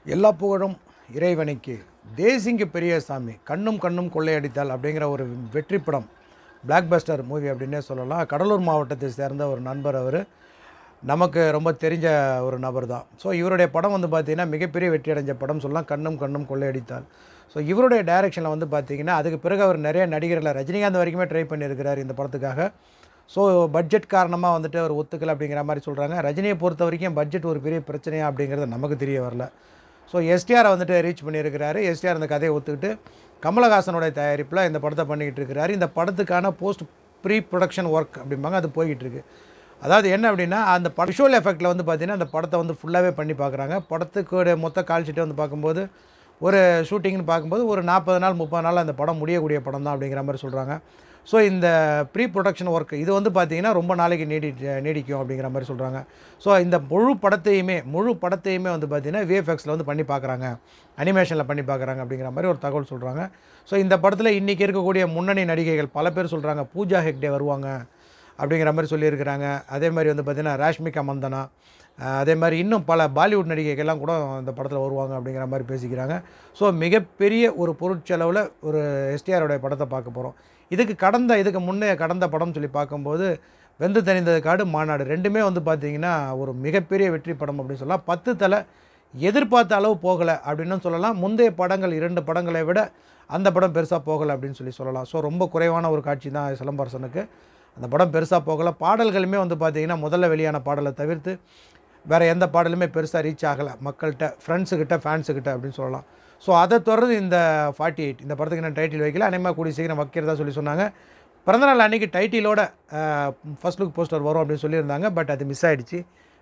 எல்லா புகழும் இறைவனுக்கு. தேசிங்கு பெரியசாமி கண்ணும் கண்ணும் கொள்ளையடித்தால் அப்படிங்கிற ஒரு வெற்றி படம், பிளாக் பஸ்டர் மூவி அப்படின்னே சொல்லலாம். கடலூர் மாவட்டத்தை சேர்ந்த ஒரு நண்பர், அவர் நமக்கு ரொம்ப தெரிஞ்ச ஒரு நபர் தான். ஸோ இவருடைய படம் வந்து பார்த்திங்கன்னா மிகப்பெரிய வெற்றி அடைஞ்ச படம் சொல்லலாம், கண்ணும் கண்ணும் கொள்ளையடித்தால். ஸோ இவருடைய டைரக்ஷனில் வந்து பார்த்திங்கன்னா அதுக்கு பிறகு அவர் நிறைய நடிகர்களை ரஜினிகாந்த் வரைக்குமே ட்ரை பண்ணியிருக்கிறார் இந்த படத்துக்காக. ஸோ பட்ஜெட் காரணமாக வந்துட்டு அவர் ஒத்துக்கலை அப்படிங்கிற மாதிரி சொல்கிறாங்க. ரஜினியை பொறுத்த வரைக்கும் பட்ஜெட் ஒரு பெரிய பிரச்சனையா அப்படிங்கிறது நமக்கு தெரிய வரல. ஸோ எஸ்டிஆரை வந்துட்டு ரீச் பண்ணியிருக்கிறாரு. எஸ்டிஆர் இந்த கதையை ஒத்துக்கிட்டு கமலஹாசனுடைய தயாரிப்பில் இந்த படத்தை பண்ணிக்கிட்டு இருக்கிறாரு. இந்த படத்துக்கான ப்ரீ ப்ரொடக்ஷன் ஒர்க் அப்படிம்பாங்க, அது போய்கிட்டு இருக்கு. அதாவது என்ன அப்படின்னா, அந்த விஷுவல் எஃபெக்டில் வந்து பார்த்திங்கன்னா அந்த படத்தை வந்து ஃபுல்லாகவே பண்ணி பார்க்குறாங்க. படத்துக்கு மொத்த கால்ஷீட்டை வந்து பார்க்கும்போது, ஒரு ஷூட்டிங்னு பார்க்கும்போது ஒரு 40 நாள் 30 நாள் அந்த படம் முடியக்கூடிய படம் தான் அப்படிங்கிற மாதிரி சொல்கிறாங்க. ஸோ இந்த ப்ரீ ப்ரொடக்ஷன் ஒர்க் இது வந்து பார்த்திங்கன்னா ரொம்ப நாளைக்கு நீடிக்கும் அப்படிங்கிற மாதிரி சொல்கிறாங்க. ஸோ இந்த முழு படத்தையுமே வந்து பார்த்திங்கன்னா விஎஃப்எக்ஸில் வந்து பண்ணி பார்க்குறாங்க, அனிமேஷனில் பண்ணி பார்க்குறாங்க அப்படிங்கிற மாதிரி ஒரு தகவல் சொல்கிறாங்க. ஸோ இந்த படத்தில் இன்றைக்கி இருக்கக்கூடிய முன்னணி நடிகைகள் பல பேர் சொல்கிறாங்க. பூஜா ஹெக்டே வருவாங்க அப்படிங்கிற மாதிரி சொல்லியிருக்கிறாங்க. அதே மாதிரி வந்து பார்த்திங்கன்னா ராஷ்மிகா மந்தனா, அதே மாதிரி இன்னும் பல பாலிவுட் நடிகைகள்லாம் கூட இந்த படத்தில் வருவாங்க அப்படிங்கிற மாதிரி பேசிக்கிறாங்க. ஸோ மிகப்பெரிய ஒரு பொருட்செலவில் ஒரு எஸ்டிஆருடைய படத்தை பார்க்க போகிறோம். இதுக்கு முன்னே கடந்த படம் சொல்லி பார்க்கும்போது வெந்து தணிந்தது காடு, மாநாடு ரெண்டுமே வந்து பார்த்திங்கன்னா ஒரு மிகப்பெரிய வெற்றி படம் அப்படின்னு சொல்லலாம். 10 தலை எதிர்பார்த்த அளவு போகலை அப்படின்னு சொல்லலாம். முந்தைய படங்கள் 2 படங்களை விட அந்த படம் பெருசாக போகலை அப்படின்னு சொல்லலாம். ஸோ ரொம்ப குறைவான ஒரு காட்சி தான் சிலம்பரசனுக்கு. அந்த படம் பெருசாக போகலை. பாடல்களுமே வந்து பார்த்திங்கன்னா முதல்ல வெளியான பாடலை தவிர்த்து வேறு எந்த பாடலுமே பெருசாக ரீச் ஆகலை மக்கள்கிட்ட, ஃப்ரெண்ட்ஸுக்கிட்ட, ஃபேன்ஸுக்கிட்ட அப்படின்னு சொல்லலாம். ஸோ அதை தொடர்ந்து இந்த 48 இந்த படத்துக்கு நான் டைட்டில் வைக்கல, அநேகமாக கூடிய சீக்கிரம் வைக்கிறதா சொன்னாங்க. பிறந்தநாள் அன்றைக்கி டைட்டிலோட ஃபர்ஸ்ட் லுக் போஸ்டர் வரும் அப்படின்னு சொல்லியிருந்தாங்க. பட் அது மிஸ் ஆகிடுச்சு.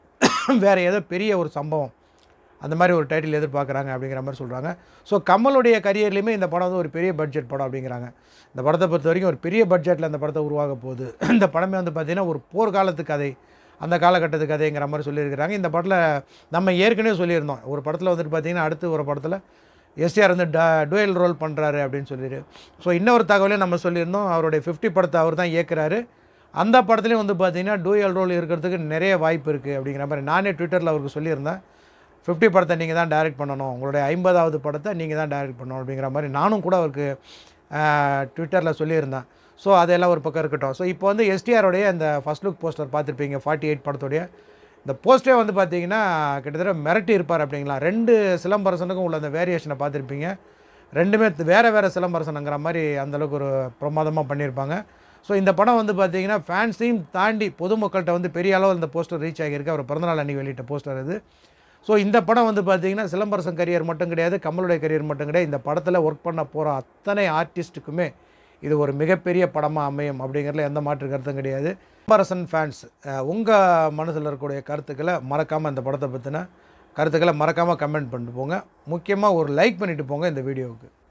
வேறு ஏதோ பெரிய ஒரு சம்பவம் அந்த மாதிரி ஒரு டைட்டில் எதிர்பார்க்குறாங்க அப்படிங்கிற மாதிரி சொல்கிறாங்க. ஸோ கமலுடைய கரியர்லேயுமே இந்த படம் வந்து ஒரு பெரிய பட்ஜெட் படம் அப்படிங்கிறாங்க. இந்த படத்தை பொறுத்த வரைக்கும் ஒரு பெரிய பட்ஜெட்டில் இந்த படத்தை உருவாக போகுது. இந்த படமே வந்து பார்த்திங்கன்னா ஒரு போர்க்காலத்து கதை, அந்த காலகட்டத்து கதைங்கிற மாதிரி சொல்லியிருக்கிறாங்க. இந்த படத்தில் நம்ம ஏற்கனவே சொல்லியிருந்தோம், ஒரு படத்தில் வந்துட்டு பார்த்திங்கன்னா அடுத்து ஒரு படத்தில் எஸ்டிஆர் வந்து டூயல் ரோல் பண்ணுறாரு அப்படின்னு சொல்லிட்டு. ஸோ இன்னொரு தகவலையும் நம்ம சொல்லியிருந்தோம், அவருடைய 50 படத்தை அவர் தான் இயக்குறாரு. அந்த படத்துலேயும் வந்து பார்த்திங்கன்னா டூயல் ரோல் இருக்கிறதுக்கு நிறைய வாய்ப்பு இருக்குது அப்படிங்கிற மாதிரி நானே ட்விட்டரில் அவருக்கு சொல்லியிருந்தேன். 50 படத்தை நீங்கள் தான் டைரக்ட் பண்ணணும், உங்களுடைய 50வது படத்தை நீங்கள் தான் டைரக்ட் பண்ணணும் அப்படிங்கிற மாதிரி நானும் கூட அவருக்கு ட்விட்டரில் சொல்லியிருந்தேன். ஸோ அதெல்லாம் ஒரு பக்கம் இருக்கட்டும். ஸோ இப்போ வந்து எஸ்டிஆருடைய இந்த ஃபர்ஸ்ட் லுக் போஸ்டர் பார்த்துருப்பீங்க 48 படத்துடைய. இந்த போஸ்டரே வந்து பார்த்திங்கன்னா கிட்டத்தட்ட மிரட்டி இருப்பார் அப்படிங்களா. 2 சிலம்பரசனுக்கும் உள்ள அந்த வேரியேஷனை பார்த்துருப்பீங்க. ரெண்டுமே வேறு சிலம்பரசனுங்கிற மாதிரி அந்தளவுக்கு ஒரு பிரமாதமாக பண்ணியிருப்பாங்க. ஸோ இந்த படம் வந்து பார்த்திங்கன்னா ஃபேன்ஸையும் தாண்டி பொதுமக்கள்கிட்ட வந்து பெரிய அளவில் இந்த போஸ்டர் ரீச் ஆகியிருக்கு. அவர் பிறந்தநாள் அன்றைக்கி வெளியிட்ட போஸ்டர் இது. ஸோ இந்த படம் வந்து பார்த்திங்கன்னா சிலம்பரசன் கரியர் மட்டும் கிடையாது, கமலுடைய கரியர் மட்டும் கிடையாது, இந்த படத்தில் ஒர்க் பண்ண போகிற அத்தனை ஆர்டிஸ்ட்டுக்குமே இது ஒரு மிகப்பெரிய படமாக அமையும் அப்படிங்கிறதுல எந்த மாற்று கருத்தும் கிடையாது. சிலம்பரசன் ஃபேன்ஸ் உங்கள் மனசில் இருக்கக்கூடிய கருத்துக்களை மறக்காமல், இந்த படத்தை பற்றின கருத்துக்களை மறக்காமல் கமெண்ட் பண்ணிட்டு போங்க. முக்கியமாக ஒரு லைக் பண்ணிவிட்டு போங்க இந்த வீடியோவுக்கு.